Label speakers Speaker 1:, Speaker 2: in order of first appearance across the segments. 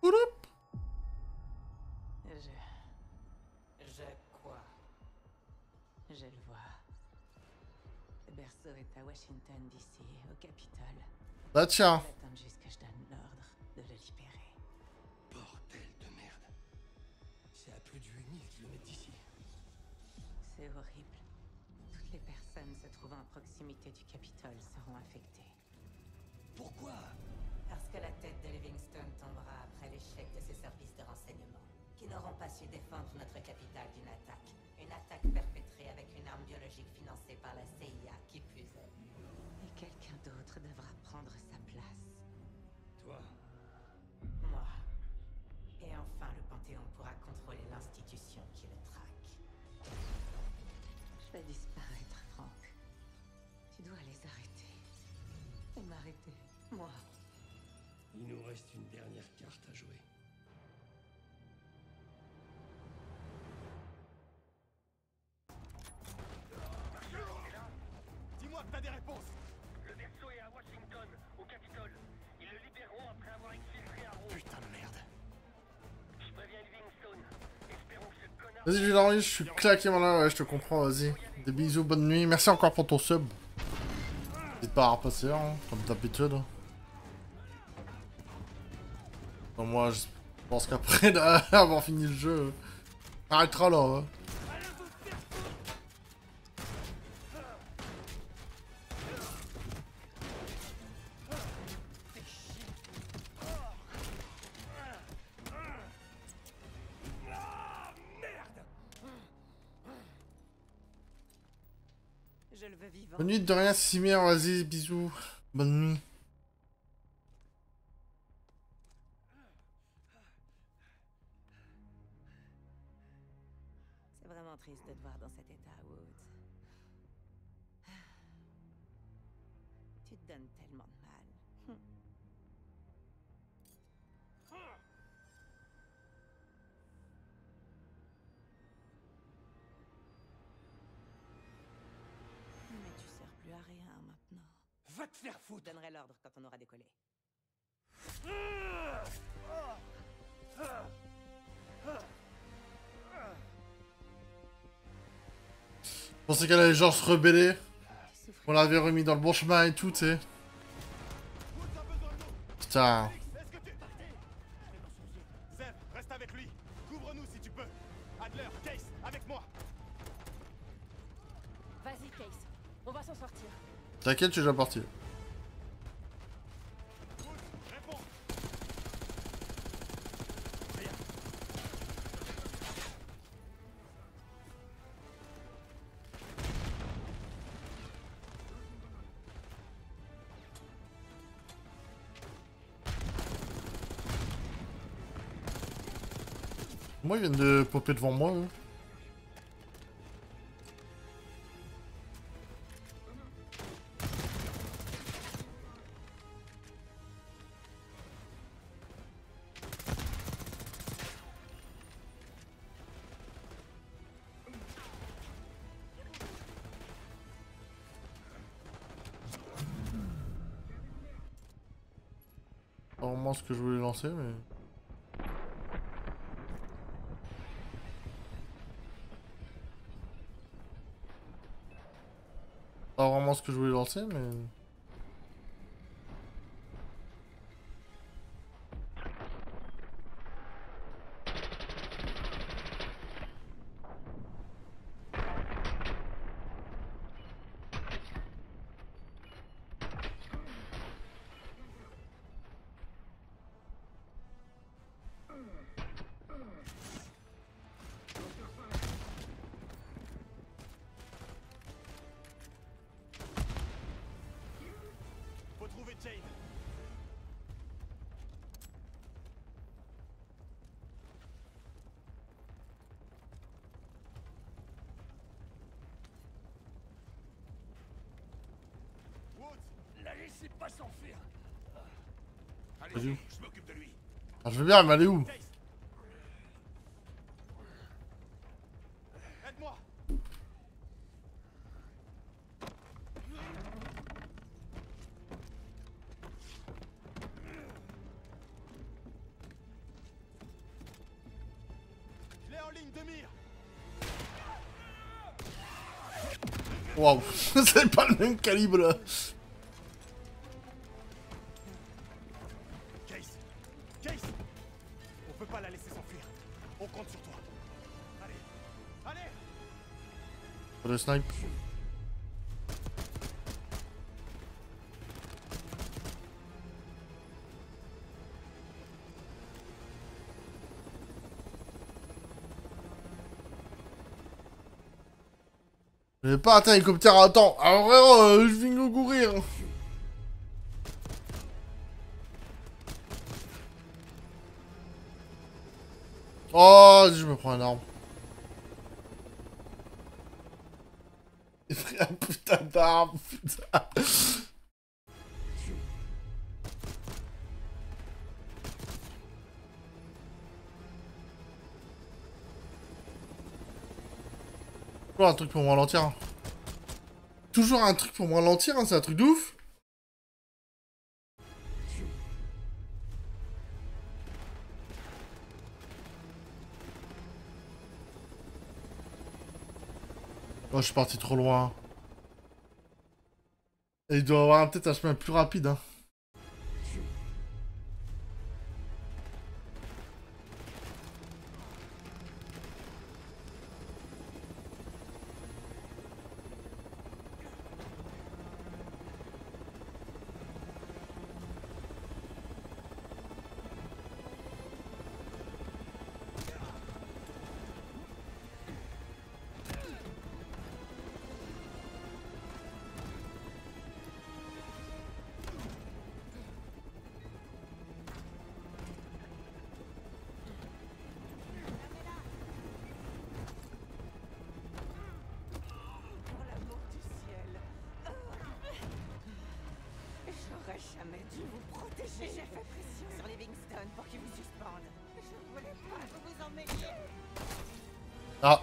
Speaker 1: Quoi? Je le vois. Le berceau est à Washington, D.C., au Capitole.
Speaker 2: Bah tiens.
Speaker 1: J'attends juste que je donne l'ordre de le libérer.
Speaker 3: Bordel de merde. C'est à plus de 8000 km d'ici.
Speaker 1: C'est horrible. Toutes les personnes se trouvant à proximité du Capitole seront affectées.
Speaker 3: Pourquoi?
Speaker 1: Parce que la tête de Livingstone tombera après l'échec de ses services de renseignement, qui n'auront pas su défendre notre capitale d'une attaque. Une attaque perpétrée avec une arme biologique financée par la CIA, qui plus est. Et quelqu'un d'autre devra prendre sa place.
Speaker 3: Toi?
Speaker 1: Moi. Et enfin, le Panthéon pourra contrôler l'institution qui le traque. Je vais disparaître, Frank. Tu dois les arrêter. Et m'arrêter, moi.
Speaker 3: Il nous reste une dernière carte à jouer.
Speaker 4: Dis-moi que t'as des réponses.
Speaker 5: Le berceau est à Washington, au Capitole. Ils le libéreront après avoir exfiltré un rôle.
Speaker 4: Putain de merde.
Speaker 5: Je préviens Livingstone. Espérons que ce connard...
Speaker 2: Vas-y, Jules-Henri, je suis claqué maintenant. Ouais, je te comprends, vas-y. Des bisous, bonne nuit. Merci encore pour ton sub. N'hésite pas à repasser, hein, comme d'habitude. Bon, moi, je pense qu'après avoir fini le jeu, on arrêtera là. Hein.
Speaker 1: Je le veux vivant.
Speaker 2: Bonne nuit de rien, Simir, vas-y, bisous. Bonne nuit.
Speaker 1: C'est vraiment triste de te voir dans cet état, Woods. Tu te donnes tellement de mal. Mais tu sers plus à rien maintenant.
Speaker 3: Va te faire
Speaker 1: Je
Speaker 3: foutre!
Speaker 1: donnerai l'ordre quand on aura décollé.
Speaker 2: Je pensais qu'elle allait genre se rebeller. On l'avait remis dans le bon chemin et tout, tu sais. Putain.
Speaker 4: Est-ce que tu... Zeb, reste avec lui. Couvre-nous si tu peux. Adler, Case, avec moi.
Speaker 6: Vas-y, Case. On va s'en sortir.
Speaker 2: T'inquiète, je suis déjà parti.
Speaker 4: Réponds.
Speaker 2: Moi, ils viennent de popper devant moi, eux. Pas vraiment ce que je voulais lancer, mais... Pas vraiment ce que je voulais lancer, mais...
Speaker 4: Faut trouver Jane. Woods,
Speaker 3: La laissez pas s'enfuir!
Speaker 2: Vas-y.
Speaker 3: Je m'occupe de lui.
Speaker 2: Ah, je veux bien, mais elle est où?
Speaker 4: Case. Aide-moi.
Speaker 2: Waouh, c'est pas le même calibre là.
Speaker 4: Case! Case! On peut pas la laisser s'enfuir. On compte sur toi. Allez! Allez!
Speaker 2: Le snipe. J'ai pas atteint l'hélicoptère, attends. Alors frérot, je viens de courir. Oh, je me prends un arme. J'ai pris un putain d'arme, putain. Toujours un truc pour me ralentir. Hein. Toujours un truc pour me ralentir, hein, c'est un truc de ouf. Oh, je suis parti trop loin. Et il doit avoir peut-être un chemin plus rapide. Hein.
Speaker 1: Pour l'amour du ciel. J'aurais jamais dû vous protéger. J'ai fait pression sur Livingston pour qu'il vous suspende. Je ne voulais pas que vous en mêliez.
Speaker 2: Ah.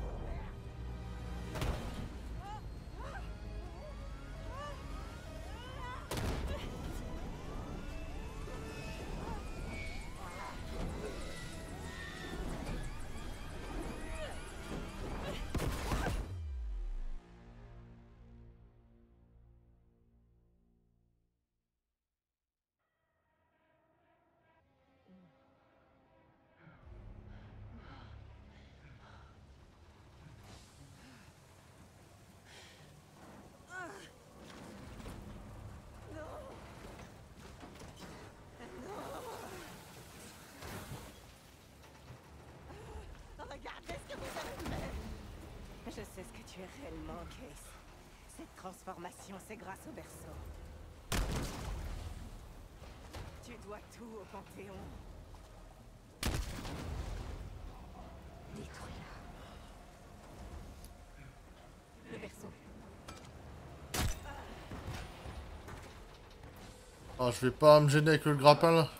Speaker 1: Regardez ce que vous avez fait. Je sais ce que tu es réellement, Case. Cette transformation, c'est grâce au berceau. Tu dois tout au Panthéon. Détruis-la. Le berceau.
Speaker 2: Oh, je vais pas me gêner avec le grappin là.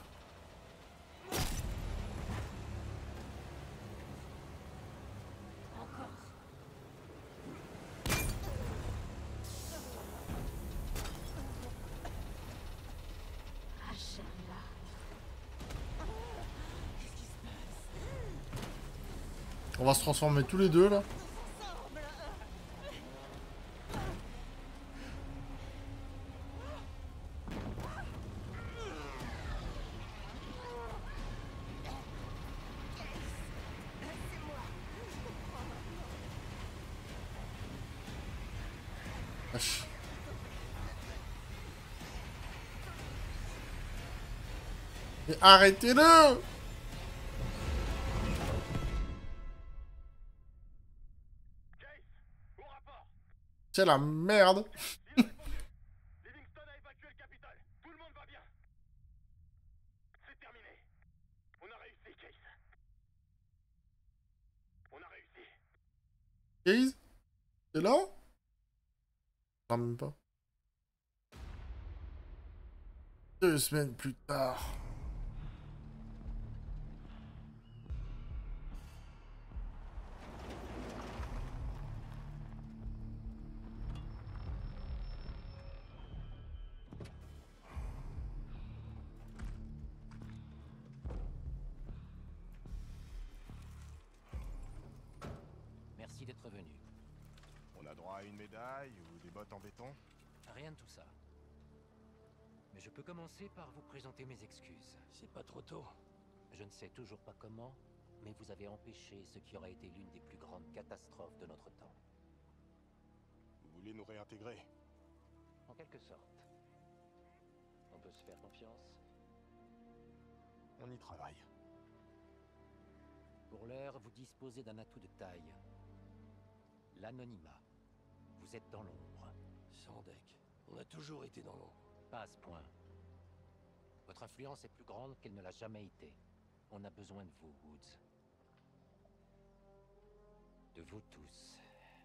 Speaker 2: On va se transformer tous les deux là. Wesh. Mais arrêtez-le! C'est la merde!
Speaker 4: Livingston a évacué le capital. Tout le monde va bien. C'est terminé. On a réussi, Case. On a réussi.
Speaker 2: Case? T'es là? Non, même pas. 2 semaines plus tard.
Speaker 3: Merci d'être venu.
Speaker 4: On a
Speaker 7: droit à une médaille ou des bottes en béton?
Speaker 3: Rien de tout ça. Mais je peux commencer par vous présenter mes excuses.
Speaker 5: C'est pas trop tôt.
Speaker 3: Je ne sais toujours pas comment, mais vous avez empêché ce qui aurait été l'une des plus grandes catastrophes de notre temps.
Speaker 7: Vous voulez nous réintégrer?
Speaker 3: En quelque sorte. On peut se faire confiance.
Speaker 7: On y travaille.
Speaker 3: Pour l'heure, vous disposez d'un atout de taille. L'anonymat. Vous êtes dans l'ombre.
Speaker 5: Sans deck. On a toujours été dans l'ombre.
Speaker 3: Pas à ce point. Votre influence est plus grande qu'elle ne l'a jamais été. On a besoin de vous, Woods. De vous tous.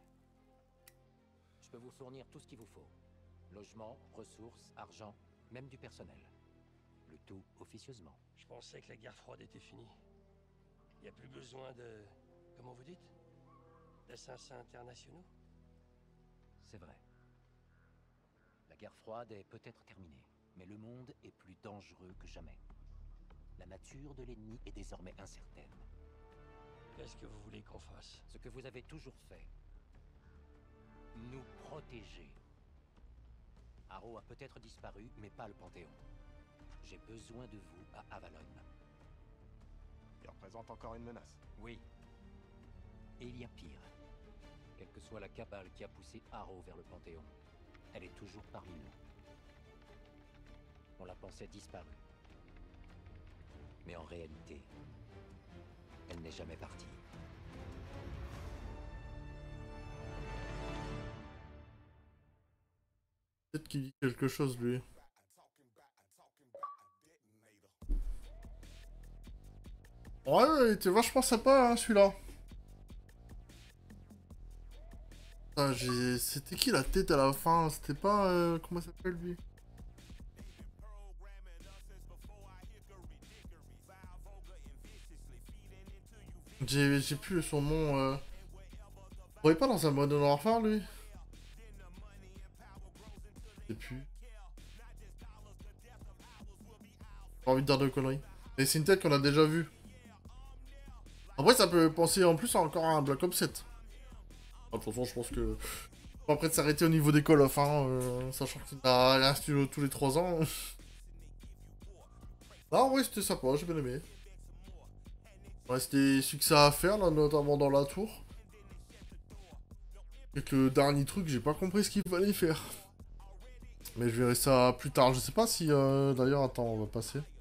Speaker 3: Je peux vous fournir tout ce qu'il vous faut. Logement, ressources, argent, même du personnel. Le tout officieusement.
Speaker 5: Je pensais que la guerre froide était finie. Il n'y a plus besoin de... Comment vous dites? D'assassins internationaux?
Speaker 3: C'est vrai. La guerre froide est peut-être terminée, mais le monde est plus dangereux que jamais. La nature de l'ennemi est désormais incertaine.
Speaker 5: Qu'est-ce que vous voulez qu'on fasse?
Speaker 3: Ce que vous avez toujours fait. Nous protéger. Harrow a peut-être disparu, mais pas le Panthéon. J'ai besoin de vous à Avalon.
Speaker 7: Il représente encore une menace.
Speaker 3: Oui. Et il y a pire. Quelle que soit la cabale qui a poussé Harrow vers le Panthéon, elle est toujours parmi nous. On la pensait disparue. Mais en réalité, elle n'est jamais partie.
Speaker 2: Peut-être qu'il dit quelque chose, lui. Ouais, il était vachement sympa, hein, celui-là. Ah, c'était qui la tête à la fin? C'était pas... comment ça s'appelle, lui? J'ai plus son nom. Vous voyez pas dans un Modern Warfare, lui? Je sais plus. J'ai envie de dire de conneries. Et c'est une tête qu'on a déjà vue. Après, ça peut penser en plus encore à un Black Ops 7. De toute façon, je pense que... Pas prêt de s'arrêter au niveau des Call of, hein, sachant qu'il a un studio tous les 3 ans. Ah ouais, c'était sympa, j'ai bien aimé. Ouais, c'était succès à faire, là, notamment dans la tour. Et que le dernier truc, j'ai pas compris ce qu'il fallait faire. Mais je verrai ça plus tard. Je sais pas si... D'ailleurs, attends, on va passer.